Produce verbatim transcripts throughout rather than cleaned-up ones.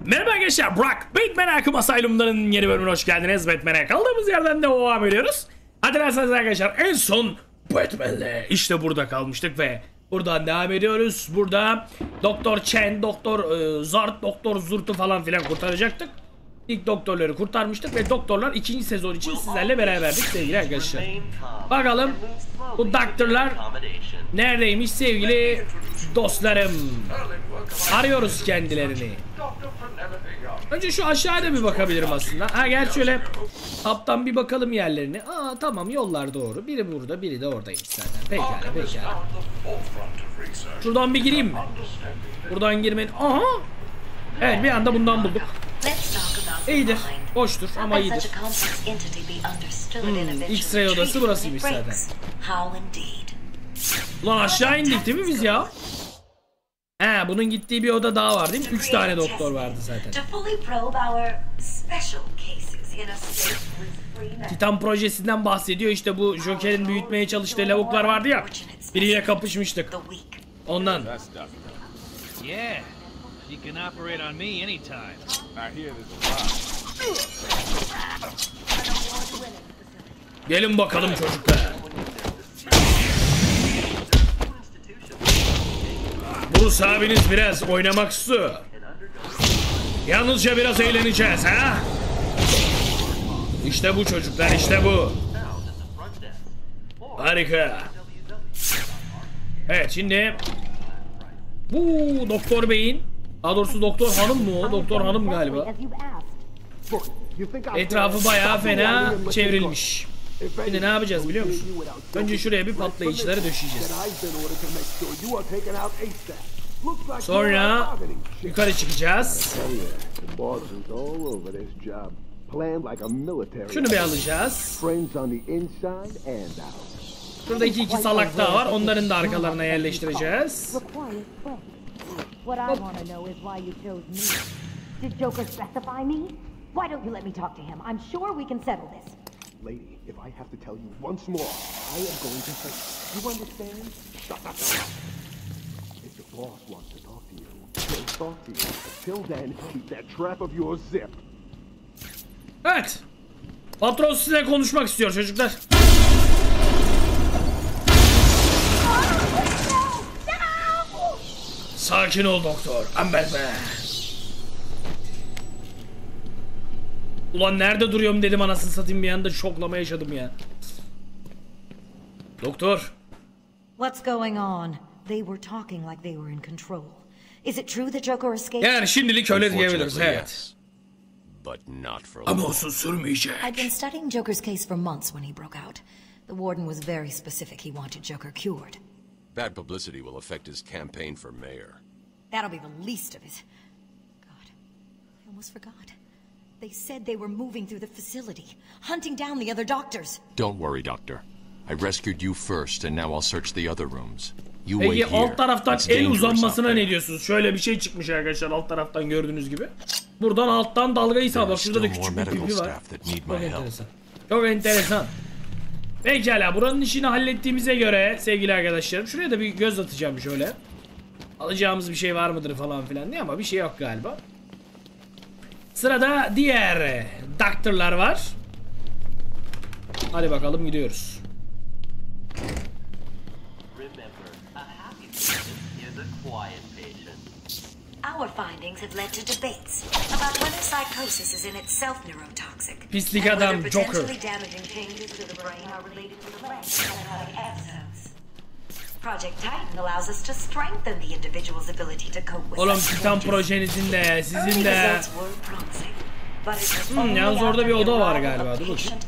Merhaba arkadaşlar, Burak Batman Arkham Asylum'ların yeni bölümüne hoş geldiniz. Batman'e kaldığımız yerden devam ediyoruz. Hatırlarsanız arkadaşlar en son Batman'le işte burada kalmıştık ve buradan devam ediyoruz. Burada Doktor Chen, Doktor e, Zart, Doktor Zurt'u falan filan kurtaracaktık. İlk doktorları kurtarmıştık ve doktorlar ikinci sezon için sizlerle beraberdik sevgili arkadaşlar. Bakalım bu doktorlar neredeymiş sevgili dostlarım. Arıyoruz kendilerini. Önce şu aşağıda bir bakabilirim aslında. Ha gel şöyle haptan bir bakalım yerlerine. Aa tamam, yollar doğru. Biri burada, biri de oradaymış zaten. Pekala pekala. Şuradan bir gireyim mi? Buradan girmenin... Aha! Evet, bir anda bundan bulduk. İyidir. Boştur ama iyidir. Hmm, X-ray odası burasıymış zaten. Ulan aşağı indik değil mi biz ya? He, bunun gittiği bir oda daha var değil mi? Üç tane doktor vardı zaten. Titan projesinden bahsediyor. İşte bu Joker'in büyütmeye çalıştığı lavuklar vardı ya. Biriyle kapışmıştık. Ondan. Gelin bakalım çocuklar. Bruce abiniz biraz oynamak istiyor. Yalnızca biraz eğleneceğiz ha? İşte bu çocuklar, işte bu. Harika. Evet, şimdi bu Doktor Bey'in, daha doğrusu Doktor Hanım mı o? Doktor Hanım galiba. Etrafı bayağı fena çevrilmiş. Şimdi ne yapacağız biliyor musun? Önce şuraya bir patlayıcıları döşeyeceğiz. Sonra yukarı çıkacağız. Şunu bir alacağız. Şuradaki iki salak daha var. Onların da arkalarına yerleştireceğiz. Hop. Lady, if I have to tell you once more, I am going to say, you understand? Stop, stop, stop. If the boss wants to talk to you, he'll talk to you. Till then, keep that trap of yours zipped. Evet. Patron sizinle konuşmak istiyor çocuklar. Sakin ol doktor. I'm Batman. Ulan nerede duruyorum dedim, anasını satayım, bir anda şoklama yaşadım ya. Doktor. What's going on? They were talking like they were in control. Is it true that Joker escaped? Yani şimdilik öyle diyebiliriz, evet. But not for Ama uzun sürmeyecek. I've been studying Joker's case for months when he broke out. The warden was very specific. He wanted Joker cured. bad publicity will affect his campaign for mayor. That'll be the least of it. God, I almost forgot. They said they were moving through the facility, hunting down the other doctors. Don't worry, Doctor. I rescued you first, and now I'll search the other rooms. You wait Peki here. alt taraftan It's el dangerous uzanmasına out ne there. diyorsunuz? Şöyle bir şey çıkmış arkadaşlar alt taraftan gördüğünüz gibi. Buradan alttan dalgayı sağ, bak şurada da küçük bir pipi var. Çok enteresan. Çok enteresan. Pekala, buranın işini hallettiğimize göre sevgili arkadaşlarım, şuraya da bir göz atacağım şöyle. Alacağımız bir şey var mıdır falan filan diye, ama bir şey yok galiba. Sırada diğer doktorlar var. Hadi bakalım, gidiyoruz. Our findings have led to debates about whether psychosis is in itself neurotoxic. Pislik adam Joker. Potentially damaging changes to the brain are related to the brain psychotic episodes. Project Titan allows us to strengthen the individual's ability to cope with. Oğlum Titan projenizin de sizin de. Hmm, yalnız orada bir oda var galiba. Dur bakayım.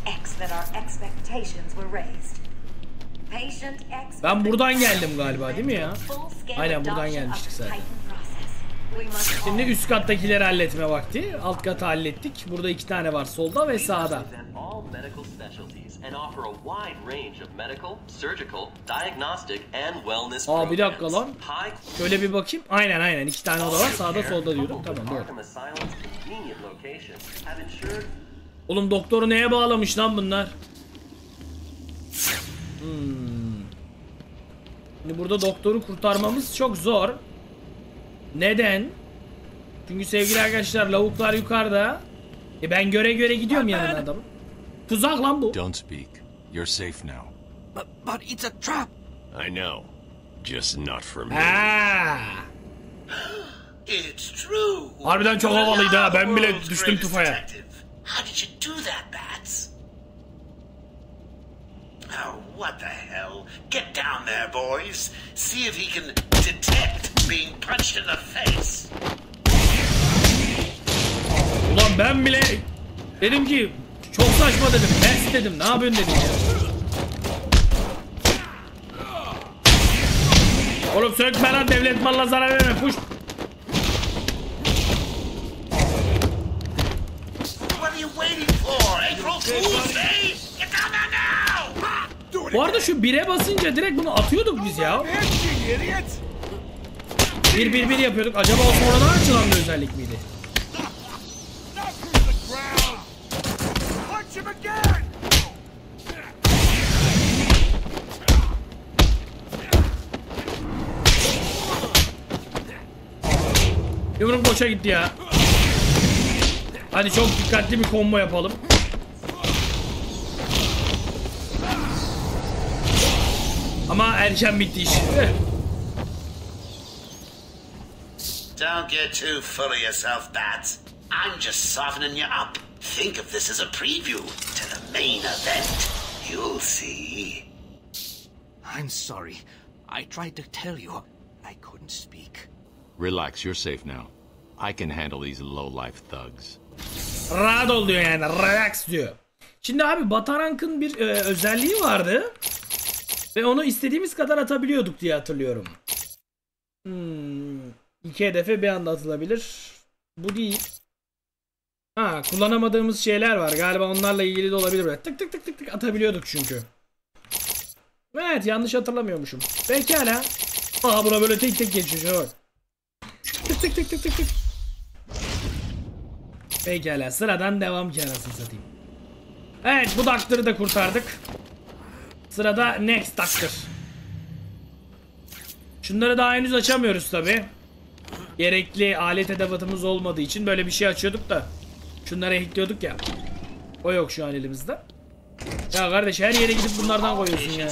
Ben buradan geldim galiba değil mi ya? Aynen buradan gelmiştik zaten. Şimdi üst kattakileri halletme vakti. Alt katı hallettik. Burada iki tane var, solda ve sağda. Aa bir dakika lan. Şöyle bir bakayım. Aynen aynen iki tane oda var, sağda solda diyordum. Tamam doğru. Oğlum doktoru neye bağlamış lan bunlar? Hmm. Şimdi burada doktoru kurtarmamız çok zor. Neden? Çünkü sevgili arkadaşlar lavuklar yukarıda. E ben göre göre gidiyorum yanına adamın. Tuzak lan bu. Don't speak. You're safe now. But, but it's a trap. I know. Just not for me. Ha. It's true. Harbiden çok havalıydı ha. Ben bile düştüm tufaya. How did you do that, Bats? Oh, what the hell? Get down there, boys. See if he can detect being punched in the face. Ulan ben bile dedim ki çok saçma dedim. Pes dedim. Ne yapıyorsun dedim ya. Oğlum sökme lan, devlet malına zarar verme. Puş. What are you waiting for? April Fool's Day? Get down there now! Bu arada şu bire basınca direkt bunu atıyorduk biz ya. Bir bir bir yapıyorduk. Acaba o sonradan açılan bir özellik miydi? Yumruk boşa gitti ya. Hadi çok dikkatli bir combo yapalım. Ama erken bitti iş. Don't get too full of yourself, Bats. I'm just softening you up. Think of this as a preview to the main event. You'll see. I'm sorry. I tried to tell you. I couldn't speak. Relax, you're safe now. I can handle these low-life thugs. Rahat ol diyor yani. Relax diyor. Şimdi abi Batarank'ın bir e, özelliği vardı. Ve onu istediğimiz kadar atabiliyorduk diye hatırlıyorum. Hmm, iki hedefe bir anda atılabilir. Bu değil. Ha, kullanamadığımız şeyler var. Galiba onlarla ilgili de olabilir. Böyle tık tık tık tık tık atabiliyorduk çünkü. Evet, yanlış hatırlamıyormuşum. Pekala. Aha, buna böyle tek tek geçiyor. Tık tık tık tık tık tık. Pekala, sıradan devam ki anasını satayım. Evet, bu Doctor'ı da kurtardık. Sırada Next Doctor. Şunları daha henüz açamıyoruz tabi. Gerekli alet edevatımız olmadığı için böyle bir şey açıyorduk da. Şunları ekliyorduk ya. O yok şu an elimizde. Ya kardeş, her yere gidip bunlardan koyuyorsun ya.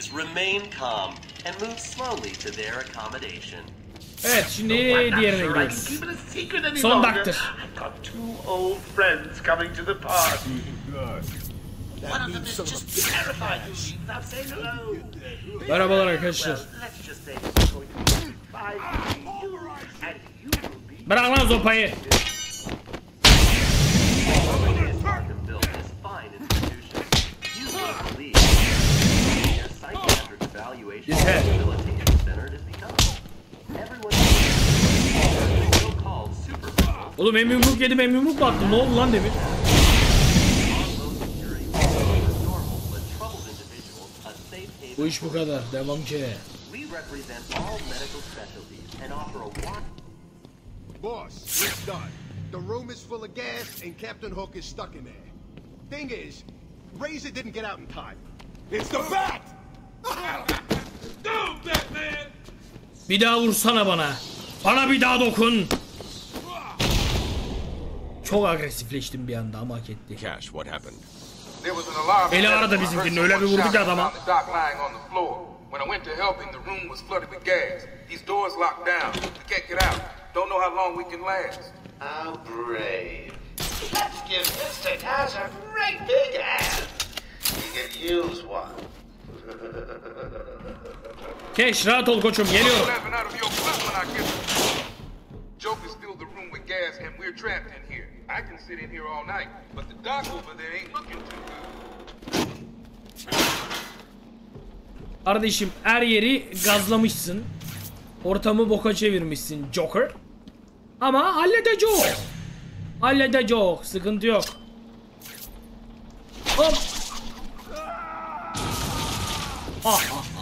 Evet, şimdi diğerine gidiyoruz. Son Doctor. Merhabalar arkadaşlar. Bırak lan sopayı. Güzel. Oğlum hem yumruk yedim hem yumruk baktım. Ne oldu lan demin? Bu iş bu kadar. Devam ki. Boss, it's done. The room is full of gas and Captain Hook is stuck in there. Thing is, Razor didn't get out in time. It's the Bat! Go, Batman! Bir daha vursana bana. Bana bir daha dokun. Çok agresifleştim bir anda ama hak etti. Cash, what happened? Eli aradı bizimkinin, öyle bir vurdu ki adama. When I went to help him, the room was flooded with gas. These doors locked down. We can't get out. Don't know how long we can last. How brave. Let's give Mister Cash a great big hand. He could use one. Cash, rahat ol koçum, geliyorum. Joker's filled the room with gas and we're trapped in here. I can sit in here all night, but the doc over there ain't looking too good. Kardeşim, her yeri gazlamışsın. Ortamı boka çevirmişsin Joker. Ama halledeceğiz. Halledeceğiz. Sıkıntı yok. Hop. Ah, ah, ah.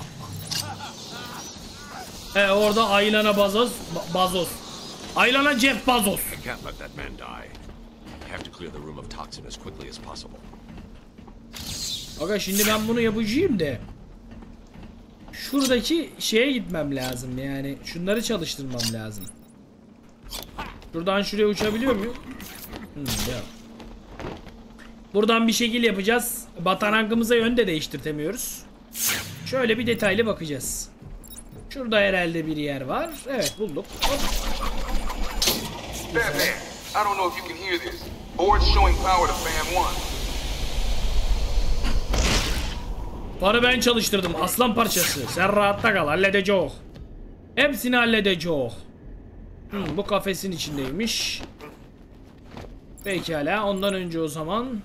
E orada Aylana Bazos. Bazos. Aylana Jeff Bazos. I can't let that man die. I have to clear the room of toxin as quickly as possible. Aga şimdi ben bunu yapacağım da. Şuradaki şeye gitmem lazım yani. Şunları çalıştırmam lazım. Şuradan şuraya uçabiliyor muyum? Hmm, ya. Buradan bir şekil yapacağız. Batarakımıza yön de değiştirtemiyoruz. Şöyle bir detaylı bakacağız. Şurada herhalde bir yer var. Evet, bulduk. Hop. Batman, I don't know if you can hear this. Board's showing power to fan one. Fanı ben çalıştırdım. Aslan parçası. Sen rahatta kal. Halledeceğiz. Hepsini halledeceğiz. Hmm, bu kafesin içindeymiş. Pekala. Ondan önce o zaman.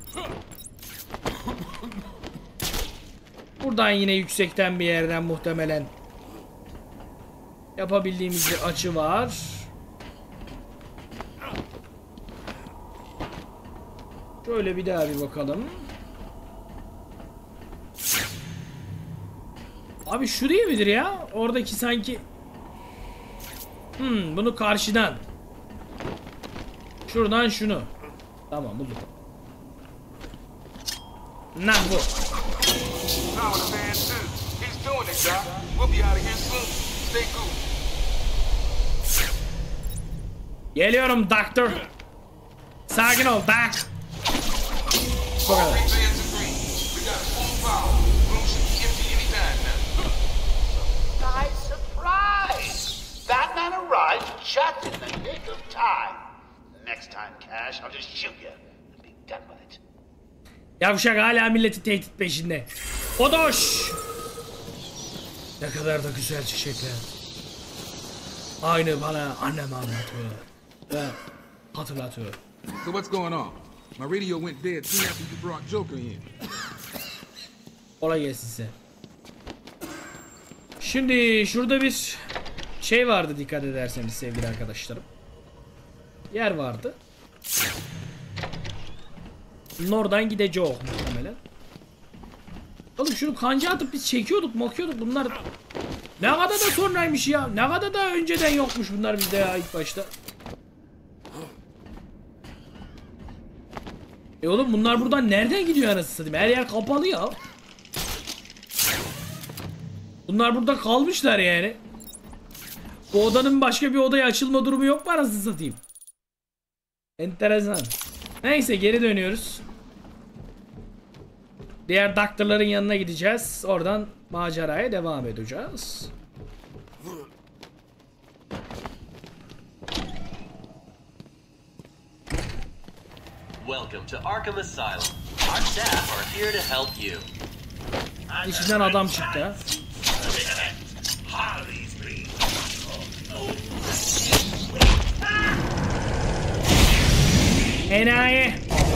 Buradan yine yüksekten bir yerden muhtemelen yapabildiğimiz bir açı var. Şöyle bir daha bir bakalım. Abi şu değil midir ya? Oradaki sanki... Hmm, bunu karşıdan. Şuradan şunu. Tamam, buldum. Nah bu. Power to fan two. He's doing it, Doc. We'll be out of here soon. Stay cool. Geliyorum Doctor. Sakin ol Doc. Bu All kadar. three fans agree. We got full power. Room should be empty anytime now. Nice surprise! Batman arrived just in the nick of time. Next time, Cash, I'll just shoot you and be done with it. Yavşak hala milleti tehdit peşinde. Odoş. Ne kadar da güzel çiçekler. Aynı bana annem anlatıyor. Ve hatırlatıyor. So what's going on? My radio went dead soon after you brought Joker in. Kolay gelsin size. Şimdi şurada bir şey vardı, dikkat ederseniz sevgili arkadaşlarım. Yer vardı. Oradan gideceğiz muhtemelen. Oğlum şunu kanca atıp biz çekiyorduk mokuyorduk, bunlar ne kadar da sonraymış ya, ne kadar da önceden yokmuş bunlar bizde ya ilk başta. E oğlum bunlar buradan nereden gidiyor anasını satayım, her yer kapalı ya. Bunlar burada kalmışlar yani. Bu odanın başka bir odaya açılma durumu yok mu anasını satayım. Enteresan. Neyse, geri dönüyoruz. Diğer doktorların yanına gideceğiz. Oradan maceraya devam edeceğiz. Welcome to Arkham Asylum. Our staff are here to help you. İçinden adam çıktı ha. Enayi.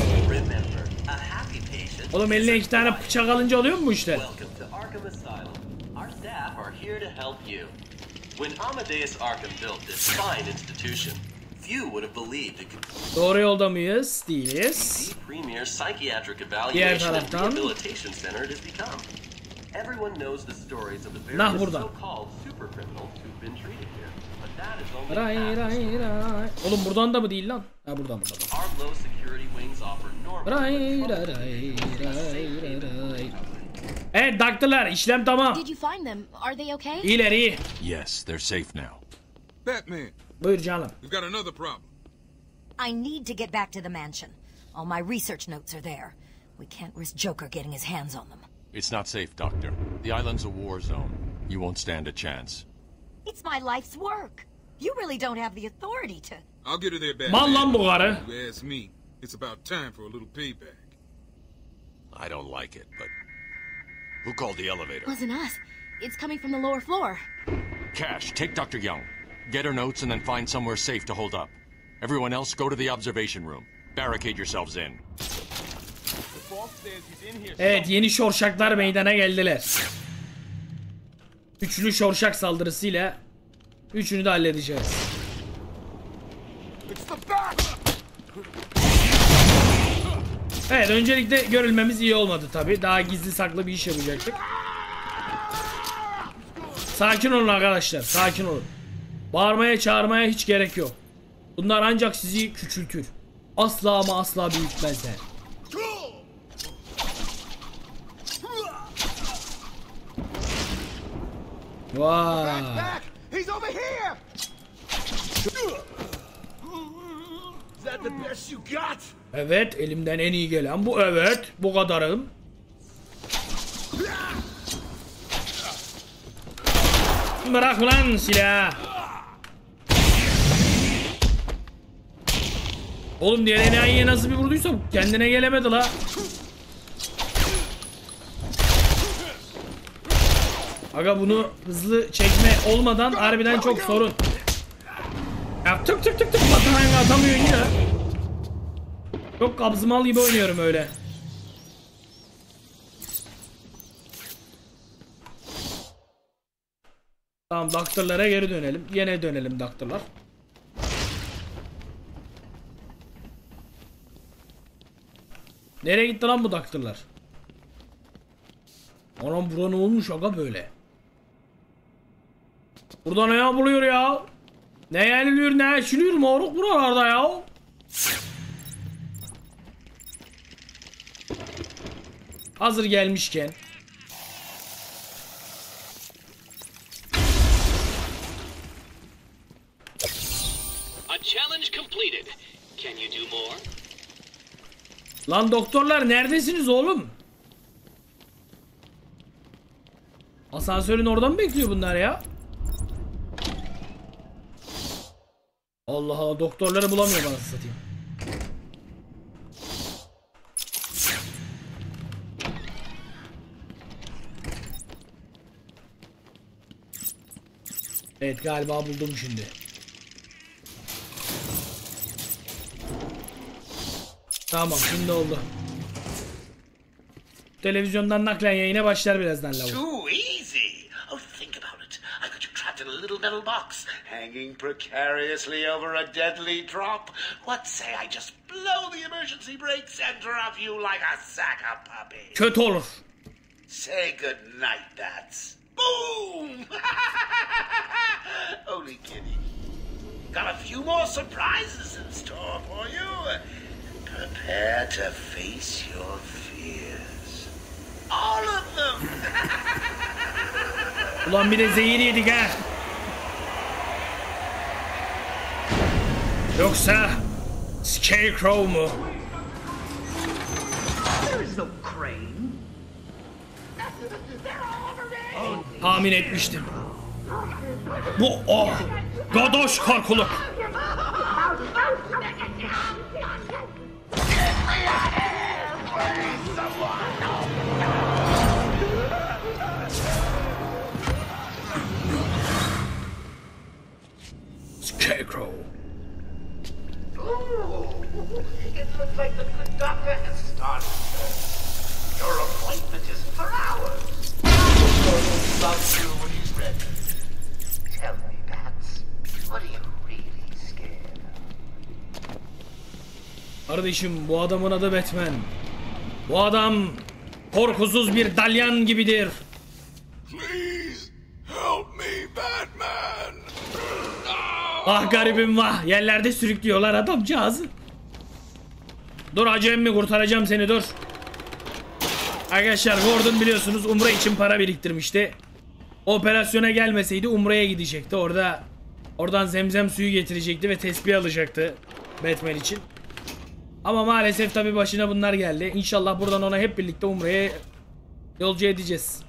Oğlum eline iki tane bıçak alınca oluyor mu bu işte? Welcome to Arkham Asylum. Our staff are here to help you. When Amadeus Arkham built this fine institution, few would have believed it could. Doğru yolda mıyız? Değiliz. The premier psychiatric Diğer evaluation and taraftan. rehabilitation center it has become. Everyone knows the stories of the Nah, various burada. so-called super criminals who've been treated here. But that is only Ray half the ray ray. Oğlum buradan da mı değil lan? Ha buradan buradan. Our low security wings offer normal. Ray ray ray ray ray. Evet doktorlar, işlem tamam. Did you find them? Are they okay? İleri. Yes, they're safe now. Batman, Buyur canım. we've got another problem. I need to get back to the mansion. All my research notes are there. We can't risk Joker getting his hands on them. It's not safe, Doctor. The island's a war zone. You won't stand a chance. It's my life's work. You really don't have the authority to... I'll get her there, Batman. Mal lan bu karı. You ask me. It's about time for a little payback. I don't like it, but... Who called the elevator? Wasn't us. It's coming from the lower floor. Cash, take Doctor Young. Get her notes and then find somewhere safe to hold up. Everyone else, go to the observation room. Barricade yourselves in. Evet, yeni şorşaklar meydana geldiler. Üçlü şorşak saldırısıyla üçünü de halledeceğiz. Evet, öncelikle görülmemiz iyi olmadı tabi. Daha gizli saklı bir iş yapacaktık. Sakin olun arkadaşlar, sakin olun. Bağırmaya çağırmaya hiç gerek yok. Bunlar ancak sizi küçültür. Asla ama asla büyütmezler. Vay. He's over here! Is that the best you got? Evet, elimden en iyi gelen bu. Evet, bu kadarım. Bırak ulan silah. Oğlum diğer enayiye nasıl bir vurduysam kendine gelemedi la. Aga bunu hızlı çekme olmadan harbiden çok sorun. Ya tık tık tık tık batıranga atamıyorsun ya. Çok kabzımal gibi oynuyorum öyle. Tamam, doktorlara geri dönelim. Yine dönelim doktorlar. Nereye gitti lan bu doktorlar? Anam bura ne olmuş aga böyle? Burada ne yapılıyor ya? Ne yeniliyor ne yaşılıyor moruk buralarda ya? Hazır gelmişken. A challenge completed. Can you do more? Lan doktorlar neredesiniz oğlum? Asansörün oradan mı bekliyor bunlar ya? Allah Allah, doktorları bulamıyor bana satayım. Evet, galiba buldum şimdi. Tamam, şimdi oldu. Televizyondan naklen yayına başlar birazdan lavuk. Too easy. Oh, think about it. I got you trapped in a little metal box, hanging precariously over a deadly drop. What say I just blow the emergency brakes and drop you like a sack of puppies? Kötü olur. Say good night, bats. Boom! Only kidding. Got a few more surprises in store for you. Prepare to face your fears. All of them. Ulan bir de zehir yedik ha. Yoksa Scarecrow mu? There is no crane. Tahmin etmiştim. Bu o. Gadoş korkuluk. Scarecrow. Ooh, it looks like the good doctor has started. Your appointment is for hours. He'll about you when he's ready. Tell me, Bats, what are you really scared of? Kardeşim, bu adamın adı Batman. Bu adam korkusuz bir dalyan gibidir. Please help me, Batman. Ah garibim vah, yerlerde sürüklüyorlar adamcağızı. Dur hacı emmi, kurtaracağım seni, dur. Arkadaşlar Gordon biliyorsunuz Umre için para biriktirmişti. Operasyona gelmeseydi Umre'ye gidecekti. Orada oradan zemzem suyu getirecekti ve tesbih alacaktı Batman için. Ama maalesef tabi başına bunlar geldi. İnşallah buradan ona hep birlikte Umre'ye yolcu edeceğiz.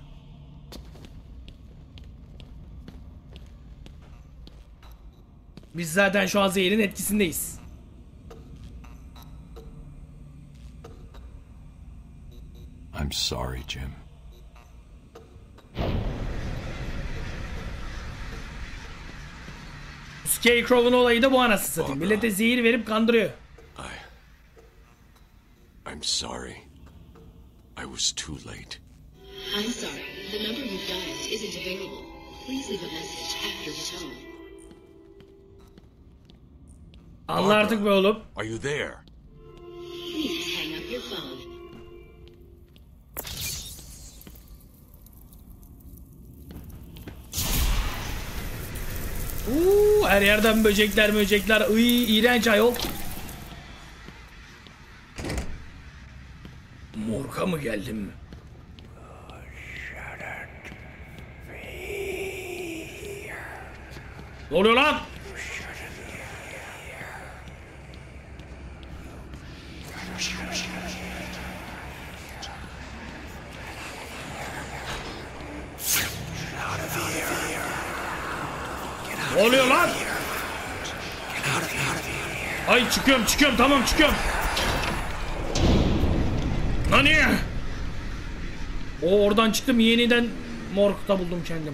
Biz zaten şu an zehirin etkisindeyiz. I'm sorry, Jim. Scarecrow'un olayı da bu, anası satayım. Millete zehir verip kandırıyor. I... I'm sorry. I was too late. I'm sorry. The number you've dialed isn't available. Please leave a message after the tone. Anla artık be oğlum. Are you there? Please hang up your phone. Uuu, her yerden böcekler böcekler. Iy, iğrenç ayol. Morga mı geldim? Ne oluyor lan? Ne oluyor lan? Ay çıkıyorum çıkıyorum tamam çıkıyorum. Lan niye? O oradan çıktım yeniden morgda buldum kendimi.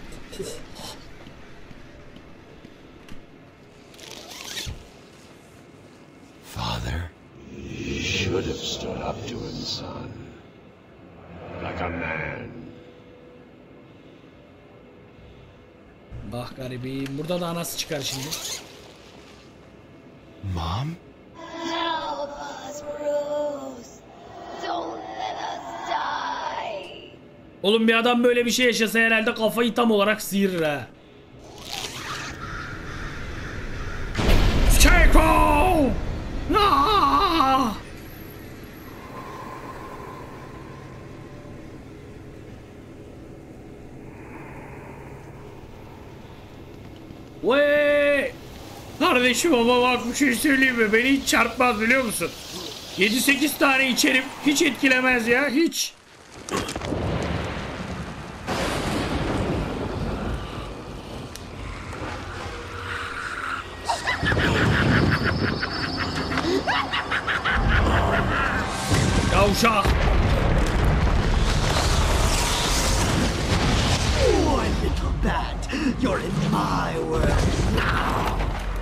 Father, you should have stood up to him, son. Like a man. Bak garibim. Burada da anası çıkar şimdi. Mom? Help us, Bruce. Don't let us die. Oğlum bir adam böyle bir şey yaşasa herhalde kafayı tam olarak sıyırır ha. Scarecrow! Aaaa! Vay! Kardeşim ama bak bir şey söyleyeyim mi? Beni hiç çarpmaz biliyor musun? yedi sekiz tane içerim hiç etkilemez ya hiç. Yavşak. One little bat, you're in my world now.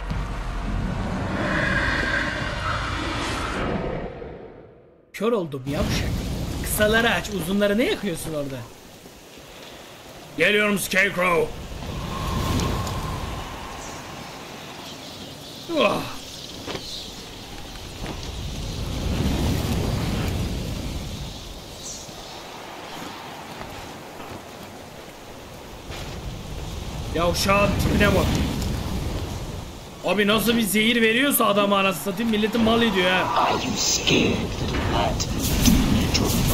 Kör oldum yavşak. Kısaları aç, uzunları ne yakıyorsun orada? Geliyorum Scarecrow. Oh. Yavşağın tipine bak. Abi nasıl bir zehir veriyorsa adama anasını satayım milleti mal ediyor ha. Are you scared, little bat? Do not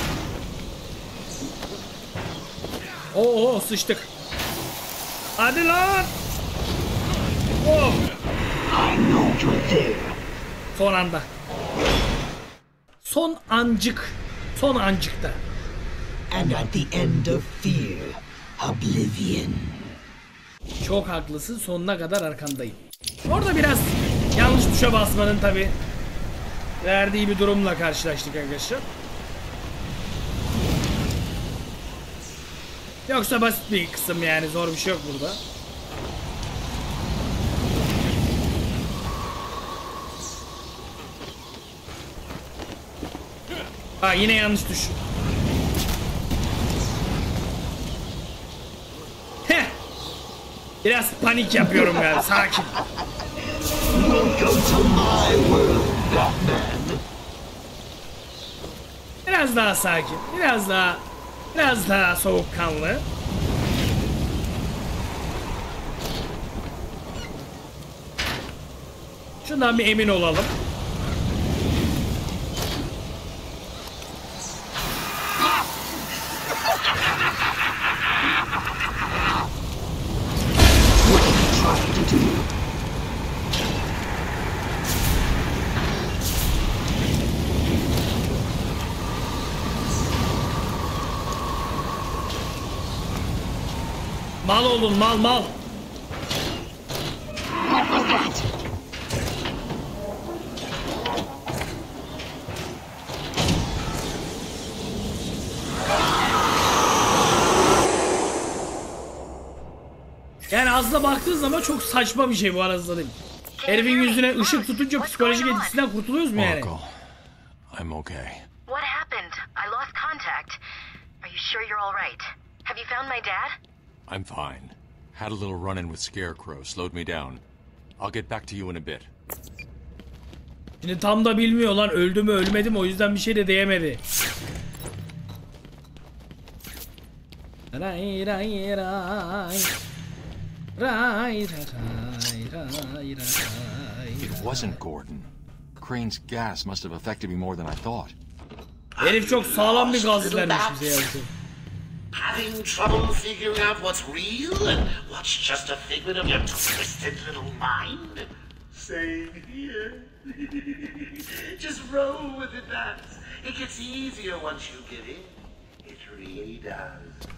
run. Oo sıçtık. Hadi lan. Oh. I know you're there. Son anda. Son ancık. Son ancıkta. And at the end of fear, oblivion. Çok haklısın. Sonuna kadar arkandayım. Orada biraz yanlış tuşa basmanın tabi verdiği bir durumla karşılaştık arkadaşlar. Yoksa basit bir kısım yani zor bir şey yok burada. Ha yine yanlış tuş. Heh. Biraz panik yapıyorum yani sakin. Welcome to my world, Batman. Biraz daha sakin, biraz daha, biraz daha soğukkanlı. Şundan bir emin olalım. Mal olun mal mal. Yani aslında baktığın zaman çok saçma bir şey bu arasında değil. Herifin yüzüne ışık tutunca psikolojik etkisinden kurtuluyoruz mu yani? I'm okay. What happened? I lost contact. Are you sure you're all right? Have you found my dad? I'm fine. Had a little run-in with Scarecrow, slowed me down. I'll get back to you in a bit. Şimdi tam da bilmiyor lan öldü mü ölmedi mi o yüzden bir şey de diyemedi. Ray ray ray. Ray ray ray ray. It wasn't Gordon. Crane's gas must have affected me more than I thought. Herif çok sağlam bir gaz vermiş bize ya. Having trouble figuring out what's real and what's just a figment of your twisted little mind? Same here. Just roll with it, Vance. It gets easier once you get in. It really does.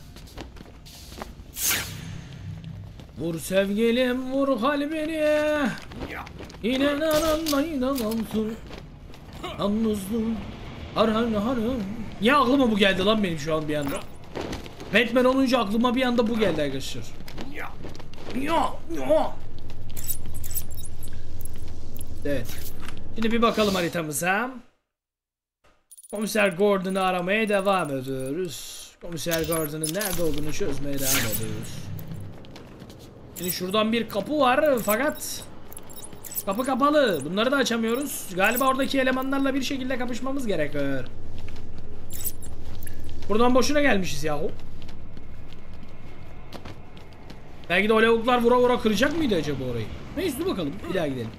Vur sevgilim, vur kalbini. İnan anan inanansın. Yalnızlığım. Harhan harhan. Ya aklıma bu geldi lan benim şu an bir anda. Batman olunca aklıma bir anda bu geldi arkadaşlar. Ya. Ya. Ya. Evet. Şimdi bir bakalım haritamıza. Komiser Gordon'u aramaya devam ediyoruz. Komiser Gordon'un nerede olduğunu çözmeye devam ediyoruz. Şimdi şuradan bir kapı var fakat kapı kapalı. Bunları da açamıyoruz. Galiba oradaki elemanlarla bir şekilde kapışmamız gerekiyor. Buradan boşuna gelmişiz yahu. Belki de o lavuklar vura vura kıracak mıydı acaba orayı? Neyse dur bakalım. Bir daha gidelim.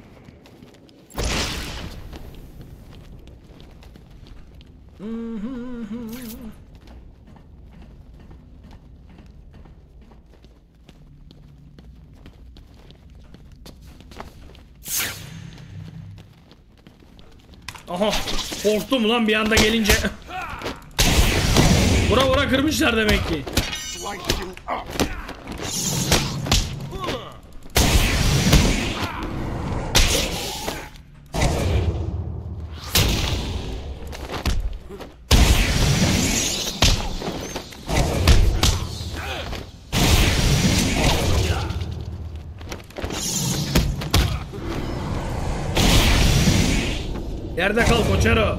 Aha, korktum lan bir anda gelince. Vura vura kırmışlar demek ki. Yerde kal koçero.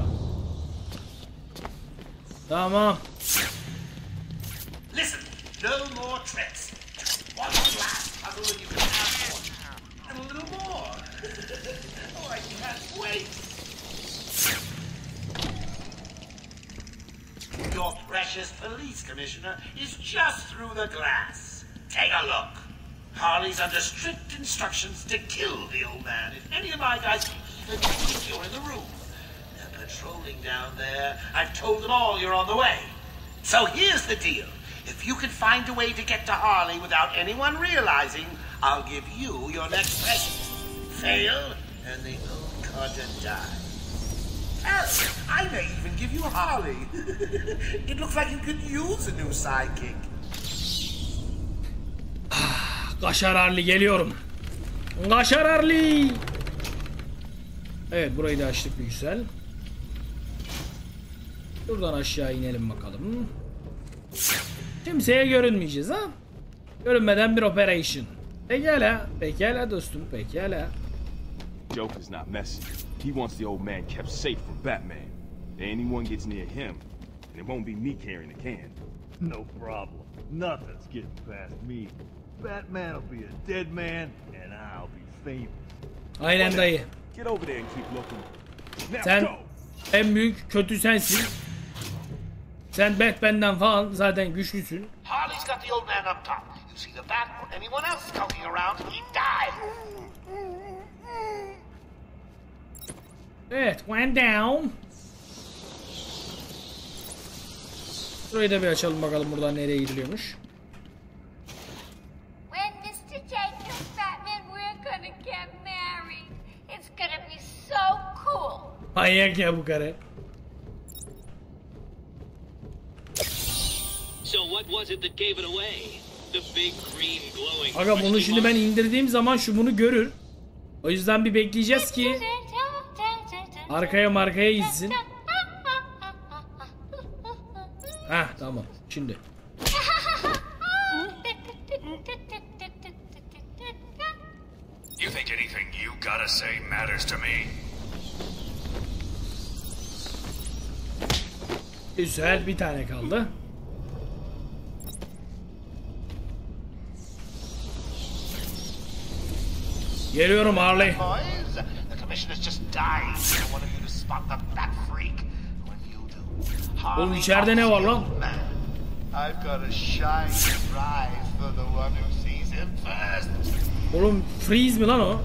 Tamam. Listen, no more tricks. Just one last puzzle and you can have one. And a little more. Oh, I can't wait. Your precious police commissioner is just through the glass. Take a look. Harley's under strict instructions to kill the old man if any of my guys even think you're in the room. They're patrolling down there. I've told them all you're on the way. So here's the deal. If you can find a way to get to Harley without anyone realizing, I'll give you your next present. Fail, and the old Carter dies. Hell, I may even give you Harley. It looks like you could use a new sidekick. Kaşar Harley geliyorum. Kaşar Harley. Evet burayı da açtık bir güzel. Buradan aşağı inelim bakalım. Kimseye görünmeyeceğiz ha. Görünmeden bir operation. Pekala, pekala dostum, pekala. Joker's not messing. He wants the old man kept safe from Batman. Anyone gets near him, and it won't be me carrying the can. No problem. Nothing's getting past me. Batman will be a dead man, and I'll be famous. Aynen dayı. Get over there and keep looking. Now Sen go. en büyük kötü sensin. Sen Batman'den falan zaten güçlüsün. Harley's got the old man up top. You see the bat or anyone else skulking around, he dies. Evet, one down. Burayı da bir açalım bakalım buradan nereye gidiliyormuş. When Mister J kills Batman, we're gonna get married. It's gonna be so cool. Manyak ya bu kare. So what was it that gave it away? The big green glowing. Aga bunu şimdi ben indirdiğim zaman şu bunu görür. O yüzden bir bekleyeceğiz ki arkaya markaya gitsin. Heh tamam şimdi. You think anything you gotta say matters to me? Güzel bir tane kaldı. Geliyorum Harley. Boys, the commissioner's just died. I wanted you to spot the bat freak. When you do, Oğlum içeride ne var lan? I've got a shiny prize for the one who sees him first. Oğlum freeze mi lan o?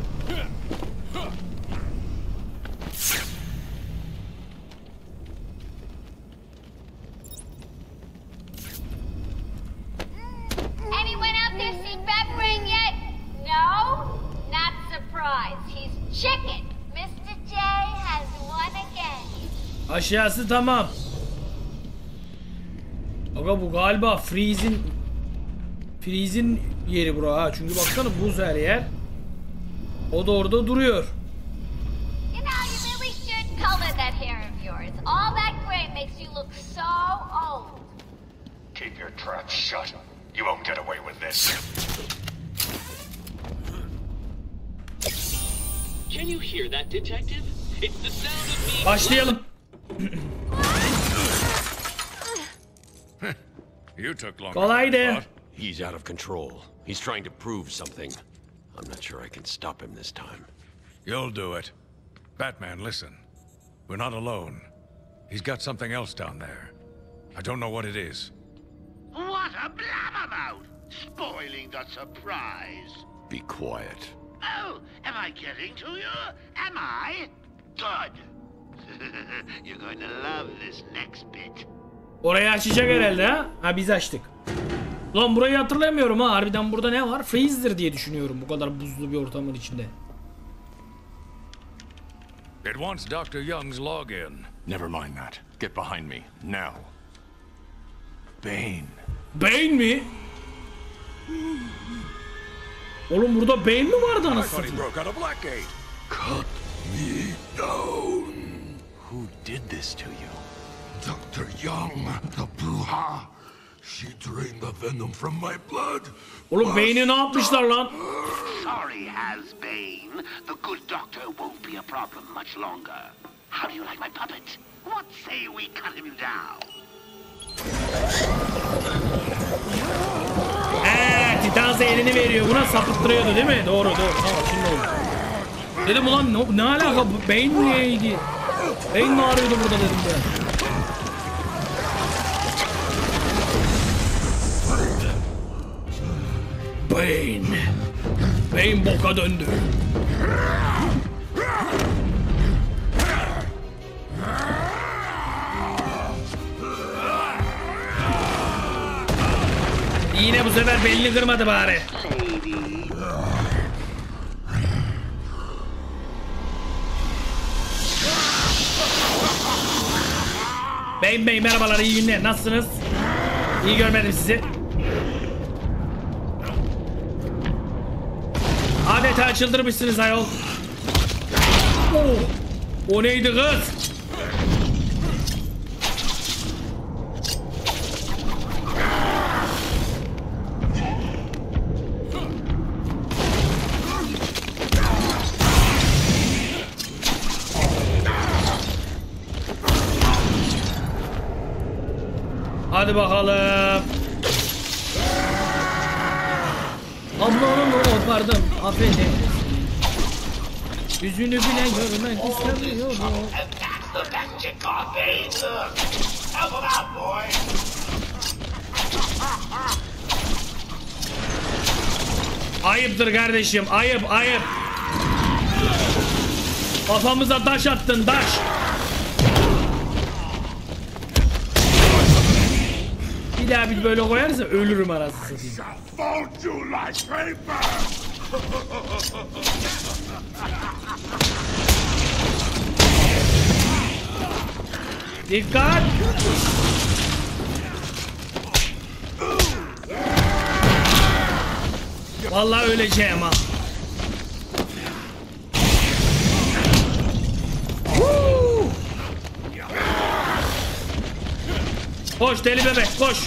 Anyone out there see Batbrain yet? No? Not surprised. He's chicken. Mister J has won again. Aşağısı tamam. Aga bu galiba Freeze'in Freeze'in yeri bura ha. Çünkü baksana buz her yer. O da orada duruyor. You know, you really should color that hair of yours. All that gray makes you look so old. Keep your trap shut. You won't get away with this. Can you hear that, detective? It's the sound of me. Başlayalım. You took longer. Kolaydı. He's out of control. He's trying to prove something. I'm not sure I can stop him this time. You'll do it. Batman, listen. We're not alone. He's got something else down there. I don't know what it is. What a blabbermouth! Spoiling the surprise. Be quiet. Oh, am I getting to you? Am I? Good. You're going to love this next bit. Orayı açacak herhalde ha? Ha biz açtık. Ulan burayı hatırlamıyorum ha. Harbiden burada ne var? Freeze'dir diye düşünüyorum bu kadar buzlu bir ortamın içinde. It wants Doctor Young's login. Never mind that. Get behind me, now. Bane. Bane mi? Oğlum burada Bane mi vardı anasını? Cut me down. Who did this to you? Doctor Young, the Bruja. She drained the venom from my blood. Oğlum Bane'i ne yapmışlar lan? Sorry, Hasbane. The good doctor won't be a problem much longer. How do you like my puppet? What say we cut him down? Eee Titan zehrini veriyor. Buna sapıttırıyordu değil mi? Doğru doğru. Tamam şimdi oldu. Dedim ulan ne, ne alaka? Bane niyeydi? Bane mi arıyordu burada dedim ben. Bane. Bane boka döndü. Yine bu sefer belini kırmadı bari. Bane Bey merhabalar, iyi günler, nasılsınız? İyi görmedim sizi. Adeta çıldırmışsınız ayol. Oh, o neydi kız? Hadi bakalım. Ablanın o pardon, affedin. Yüzünü bile görmek istemiyorum. Ayıptır kardeşim, ayıp ayıp. Kafamıza taş attın, taş. Bir daha bir böyle koyarsa ölürüm arası satayım. Dikkat! Vallahi öleceğim ha. Koş deli bebek, koş.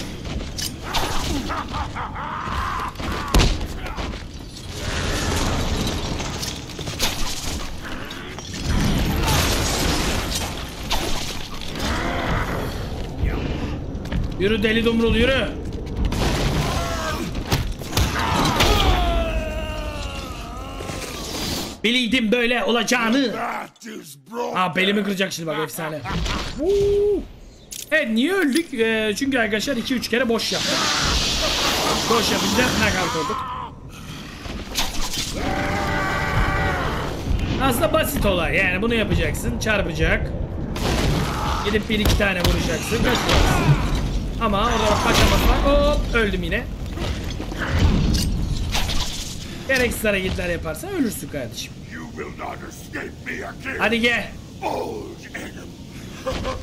Yürü deli dumrul, yürü. Biliydim böyle olacağını. Aa belimi kıracak şimdi bak, efsane. Evet, niye öldük? Ee, çünkü arkadaşlar iki üç kere boş yaptık. Boş yapınca knockout olduk. Aslında basit olay, yani bunu yapacaksın, çarpacak. Gidip bir iki tane vuracaksın, kaçacaksın. Ama orada kaçamak var, hop öldüm yine. Gereksiz hareketler yaparsan ölürsün kardeşim. Hadi gel.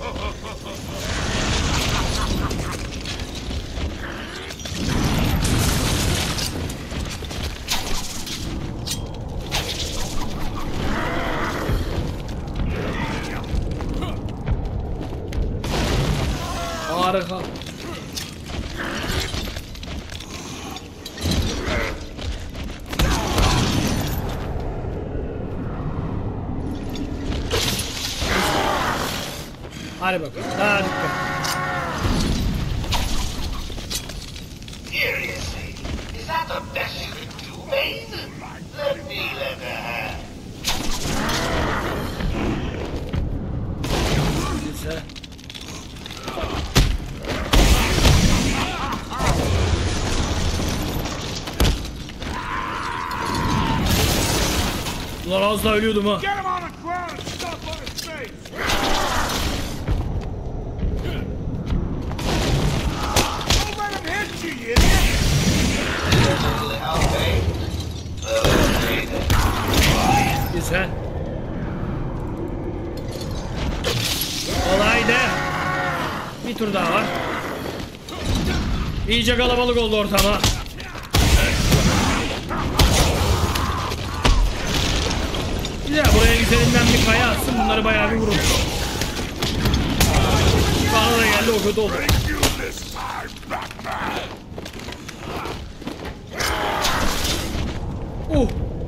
Harika. Hadi bakalım. Daha dikkat. Seriously, is that the best you can do, Bane? Let me let her have. Güzel. Ulan az daha ölüyordum ha. Get him on the ground and stop on his face! Don't let him hit you, you idiot! Güzel. Kolaydı. Bir tur daha var. İyice kalabalık oldu ortama. Güzel, buraya güzelinden bir kaya atsın, bunları bayağı bir vurun. Bana da geldi, o kötü oldu. Uh.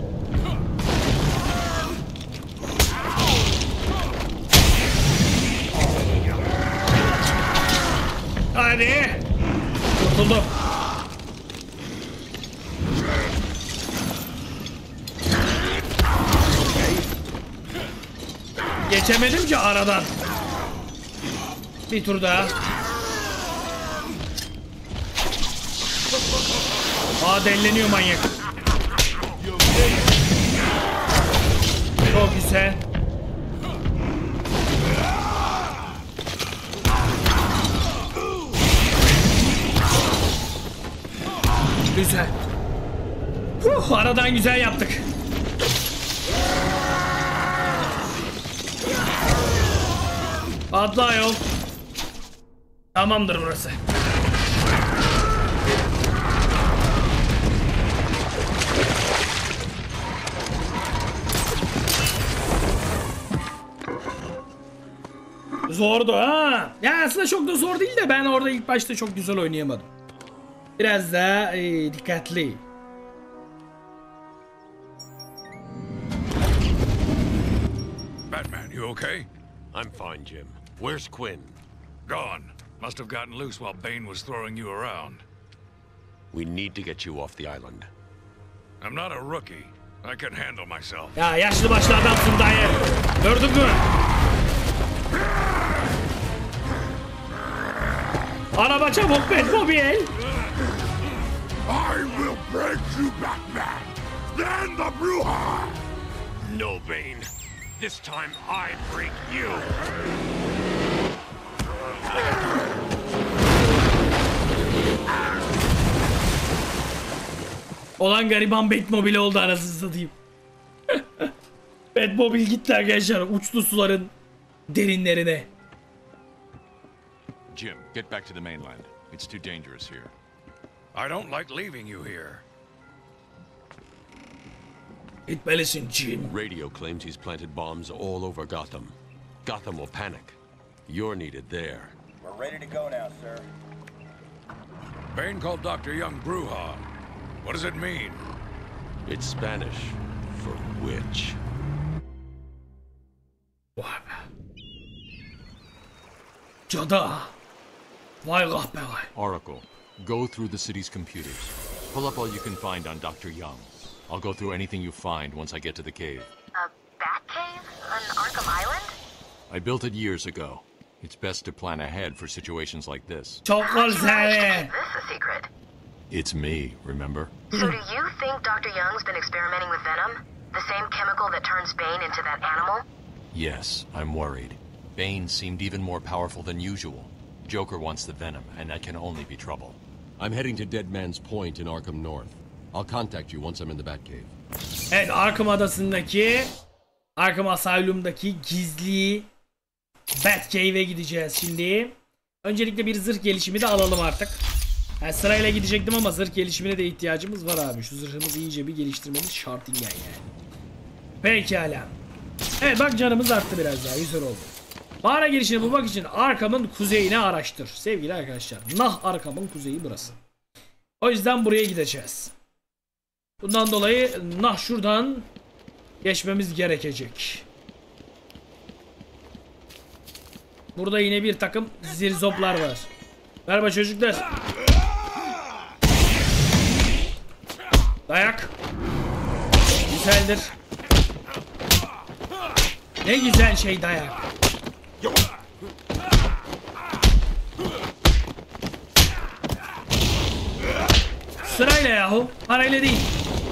Hadi. Kurtuldum. Geçemedim ki aradan. Bir tur daha. Aa, delleniyor manyak. Çok güzel. Güzel. Huh, aradan güzel yaptık. Atla yol. Tamamdır burası. Zordu ha. Ya aslında çok da zor değil de ben orada ilk başta çok güzel oynayamadım. Biraz daha e, dikkatli. Batman, you okay? I'm fine, Jim. Where's Quinn? Gone. Must have gotten loose while Bane was throwing you around. We need to get you off the island. I'm not a rookie. I can handle myself. Ya yaşlı başlı adamsın dayı. Gördün mü? Araba çabuk, Batmobile. I will break you, Batman. Then the Bruja. No, Bane. This time I break you. Olan gariban Batmobile oldu, anasını satayım. Batmobile gitti arkadaşlar uçtu suların derinlerine. Jim, get back to the mainland. It's too dangerous here. I don't like leaving you here. Gitmelisin Jim. Radio claims he's planted bombs all over Gotham. Gotham will panic. You're needed there. We're ready to go now, sir. Bane called Doctor Young Bruja. What does it mean? It's Spanish for witch. Vay be. Cadı. Vay kahpe vay. Oracle, go through the city's computers. Pull up all you can find on Doctor Young. I'll go through anything you find once I get to the cave. A bat cave on Arkham Island? I built it years ago. It's best to plan ahead for situations like this. Çok güzel. This a secret. It's me, remember? So do you think Doctor Young's been experimenting with venom? The same chemical that turns Bane into that animal? Yes, I'm worried. Bane seemed even more powerful than usual. Joker wants the venom, and that can only be trouble. I'm heading to Dead Man's Point in Arkham North. I'll contact you once I'm in the Batcave. Evet, Arkham Adası'ndaki, Arkham Asylum'daki gizli Batcave'e gideceğiz şimdi. Öncelikle bir zırh gelişimi de alalım artık. Yani sırayla gidecektim ama zırh gelişimine de ihtiyacımız var abi. Şu zırhımızı iyice bir geliştirmemiz şartingen yani. Pekala. Evet bak, canımız arttı biraz daha. Güzel oldu. Mağara girişini bulmak için Arkham'ın kuzeyine araştır. Sevgili arkadaşlar. Nah Arkham'ın kuzeyi burası. O yüzden buraya gideceğiz. Bundan dolayı nah şuradan geçmemiz gerekecek. Burada yine bir takım zirzoplar var. Merhaba çocuklar. Dayak. Güzeldir. Ne güzel şey dayak. Sırayla yahu. Parayla değil.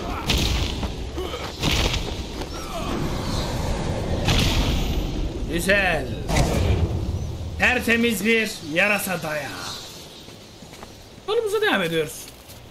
Güzel. Tertemiz bir yarasa dayağı. Yolumuza devam ediyoruz.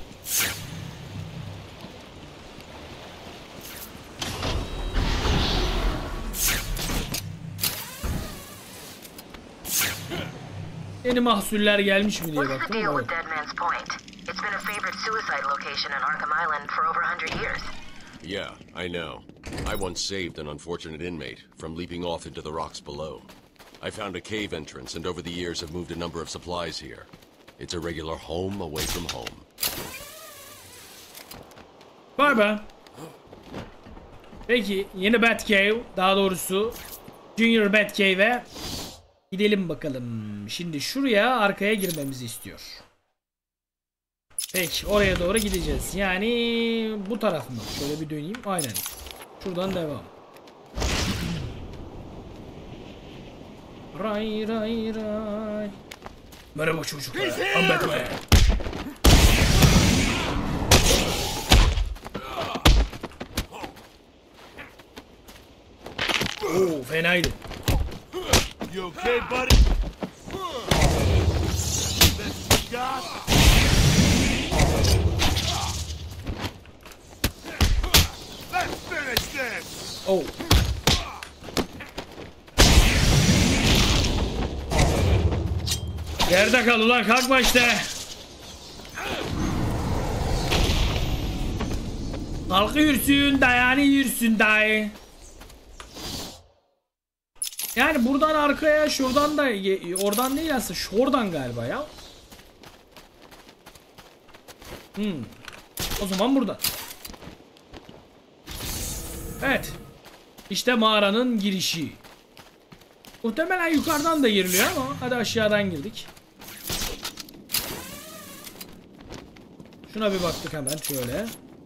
Yeni mahsuller gelmiş mi diye baktım. Evet. It's been a favorite suicide location in Arkham Island for over a hundred years. Yeah, I know. I once saved an unfortunate inmate from leaping off into the rocks below. I found a cave entrance and over the years have moved a number of supplies here. It's a regular home away from home. Vay be. Peki yeni Batcave, daha doğrusu Junior Batcave'e gidelim bakalım. Şimdi şuraya arkaya girmemizi istiyor. Peki oraya doğru gideceğiz. Yani bu taraf mı? Şöyle bir döneyim. Aynen. Şuradan devam. Ray ray ray. Merhaba çocuklar. I'm Batman. Oo, fenaydı. You okay, buddy? Let's finish this. Oh. Yerde kal ulan, kalkma işte. Kalkıyorsun, dayanı yürüsün dayı. Yani buradan arkaya, şuradan da, oradan değil aslında, şuradan galiba ya. Hmm. O zaman burada. Evet. İşte mağaranın girişi. Muhtemelen yukarıdan da giriliyor ama hadi aşağıdan girdik. Şuna bir baktık hemen şöyle.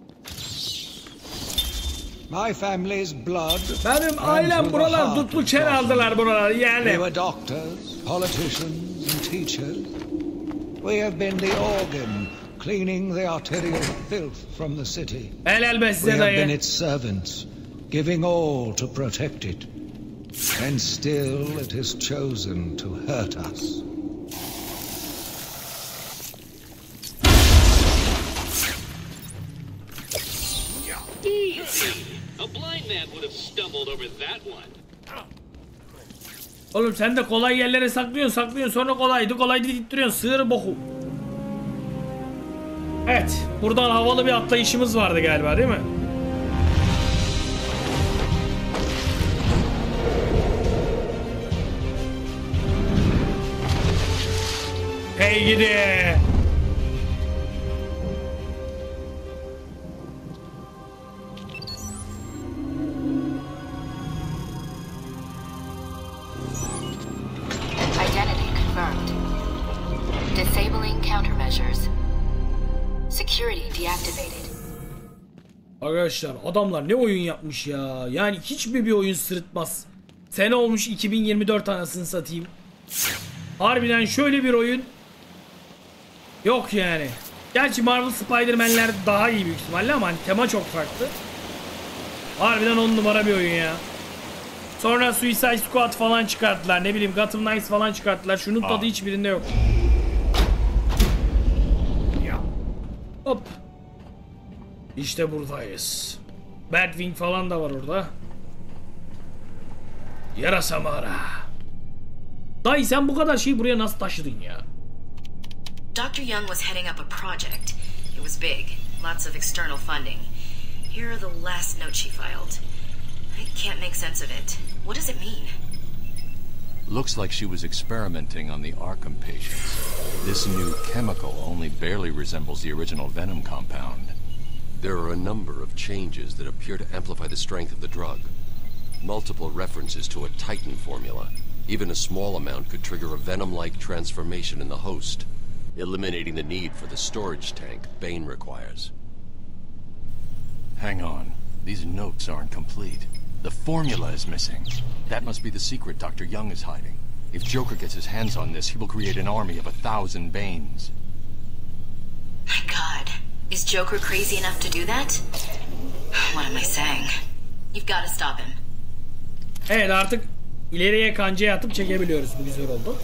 My family's blood. Benim ailem buralar tutlu çer aldılar buralar yani. We were doctors, politicians and teachers. We have been the organ cleaning the arterial filth from the city. Helal be size dayı. We have dayı. been its servants, giving all to protect it. And still it has chosen to hurt us. Easy. A blind man would have stumbled over that one. Oğlum sen de kolay yerlere saklıyorsun saklıyorsun sonra kolaydı kolaydı dittiriyorsun sığır boku. Evet, buradan havalı bir atlayışımız vardı galiba değil mi? Hey gidi. Identity confirmed. Disabling countermeasures. Security deactivated. Arkadaşlar adamlar ne oyun yapmış ya. Yani hiçbir bir oyun sırıtmaz. Sene olmuş iki bin yirmi dört anasını satayım. Harbiden şöyle bir oyun yok yani. Gerçi Marvel Spider-Man'ler daha iyi büyük ihtimalle ama hani tema çok farklı. Harbiden on numara bir oyun ya. Sonra Suicide Squad falan çıkarttılar. Ne bileyim Gotham Knights falan çıkarttılar. Şunun tadı hiçbirinde yok. Hop. İşte buradayız. Batwing falan da var orada. Yarasa mağara. Dayı sen bu kadar şeyi buraya nasıl taşıdın ya? Doctor Young was heading up a project. It was big, lots of external funding. Here are the last notes she filed. I can't make sense of it. What does it mean? Looks like she was experimenting on the Arkham patients. This new chemical only barely resembles the original Venom compound. There are a number of changes that appear to amplify the strength of the drug. Multiple references to a Titan formula. Even a small amount could trigger a Venom-like transformation in the host, eliminating the need for the storage tank Bane requires. Hang on. These notes aren't complete. The formula is missing. That must be the secret Doctor Young is hiding. If Joker gets his hands on this, he will create an army of a thousand Banes. My God. Is Joker crazy enough to do that? What am I saying? You've got to stop him. Evet, artık ileriye kancayı atıp çekebiliyoruz. Bu güzel oldu.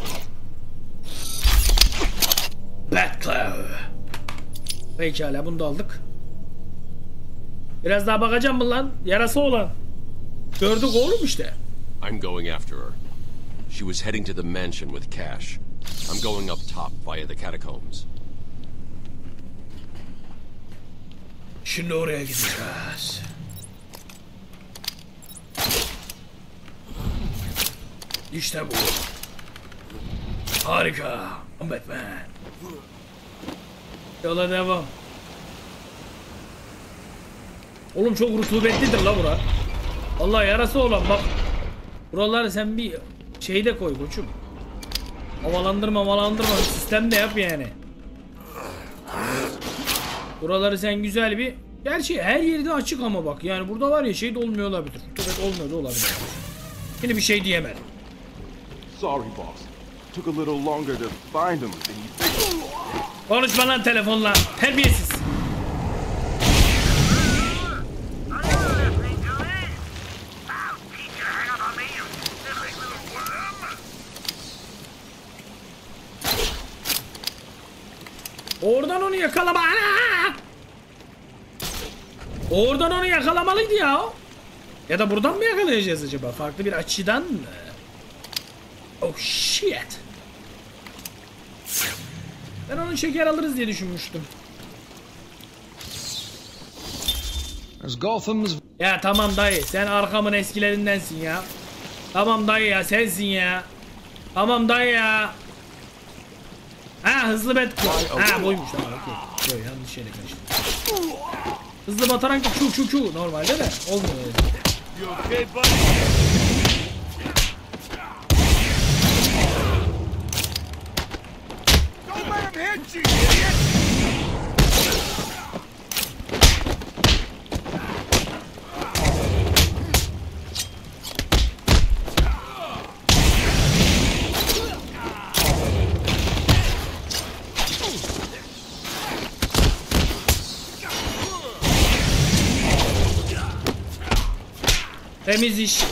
Batclaw. Pekala, bunu da aldık. Biraz daha bakacağım mı lan? Yarası olan. Gördük oğlum işte. I'm going after her. She was heading to the mansion with cash. I'm going up top via the catacombs. Şimdi oraya gideceğiz. İşte bu. Harika. Batman. Yola devam. Oğlum çok rutubetlidir la bura. Allah yarası olan bak. Buraları sen bir şey de koy koçum. Havalandırma havalandırma sistem de yap yani. Buraları sen güzel bir. Gerçi her yerde açık ama bak. Yani burada var ya şey de olmuyor olabilir. Rutubet olmuyor da olabilir. Yine bir şey diyemedim. Sorry boss. Took a little longer to find him than you think. Konuşma lan telefonla. Terbiyesiz. Oradan onu yakalama. Oradan onu yakalamalıydı ya. Ya da buradan mı yakalayacağız acaba? Farklı bir açıdan mı? Oh shit. Ben onu şeker alırız diye düşünmüştüm. Ya tamam dayı, sen arkamın eskilerindensin ya. Tamam dayı ya, sensin ya. Tamam dayı ya. Ha hızlı bet. Ha buymuş tamam okey. Yok yanlış yere karıştım. Hızlı bataran ki çu çu çu normalde de olmuyor öyle. Temiz iş.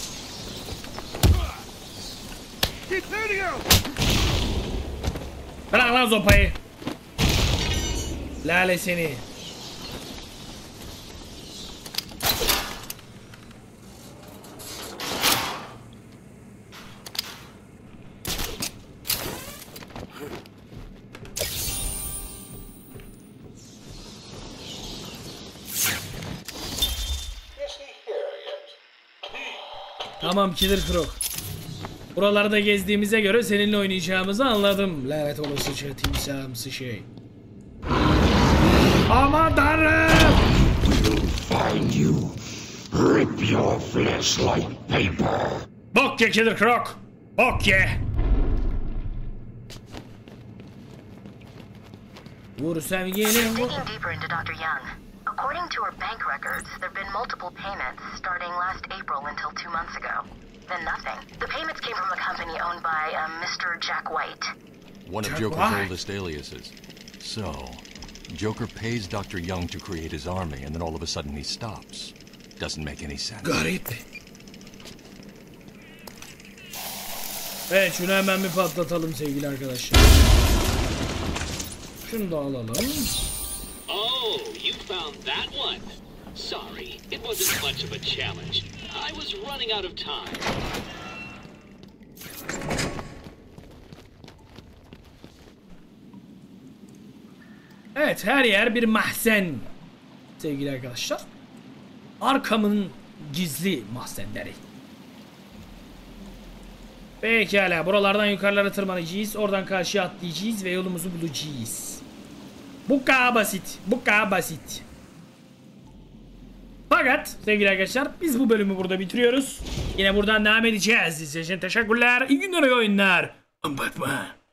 Bırak lan sopayı. Lale seni. Tamam Killer Croc. Buralarda gezdiğimize göre seninle oynayacağımızı anladım. Lanet olasıca timsahımsı şey. Aman tanrım! Find you. Rip your flesh like paper. Bok ye Killer Croc. Bok ye. Vur sevgilim vur. Digging deeper into Doctor Young. According to her bank records, there have been multiple payments starting last April until two months ago. Then nothing. The payments came from a company owned by uh, Mister Jack White. One of Jack Joker's White. oldest aliases. So, Joker pays Doctor Young to create his army, and then all of a sudden he stops. Doesn't make any sense. Garip. Evet şunu hemen bir patlatalım sevgili arkadaşlar. Şunu da alalım. Oh, you found that one. Sorry, it wasn't much of a challenge. I was running out of time. Evet her yer bir mahzen sevgili arkadaşlar. Arkham'ın gizli mahzenleri. Pekala, buralardan yukarılara tırmanacağız. Oradan karşıya atlayacağız ve yolumuzu bulacağız. Bu kadar basit. Bu kadar basit. Fakat sevgili arkadaşlar biz bu bölümü burada bitiriyoruz. Yine buradan devam edeceğiz. İzlediğiniz için teşekkürler. İyi günler, iyi oyunlar. Batman.